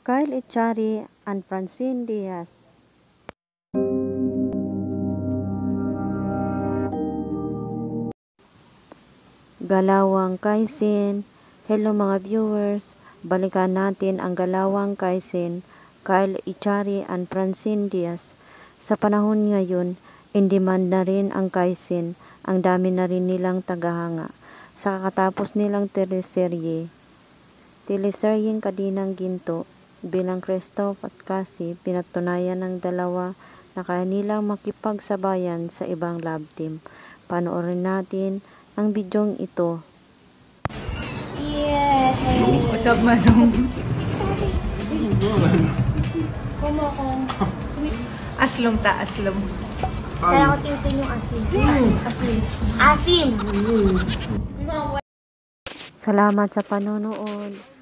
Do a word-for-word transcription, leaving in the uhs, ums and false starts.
Kyle Echari and Francine Diaz. Galawang Kaisin. Hello mga viewers, balikan natin ang Galawang Kaisin, Kyle Echari and Francine Diaz. Sa panahon ngayon, in demand na rin ang Kaisin, ang dami na rin nilang tagahanga. Sa kakatapos nilang teleserye, teleseryeng Kadinang Ginto, bilang Christoph at Cassie, pinatunayan ng dalawa na kaya nilang makipagsabayan sa ibang love team. Panoorin natin ang bidyong ito. Yeah. What's up, Manong? Kumokong. Aslom ta, aslom. Kaya ko tinusin yung asim. Asim. Asim! Asim! Salamat sa panonood.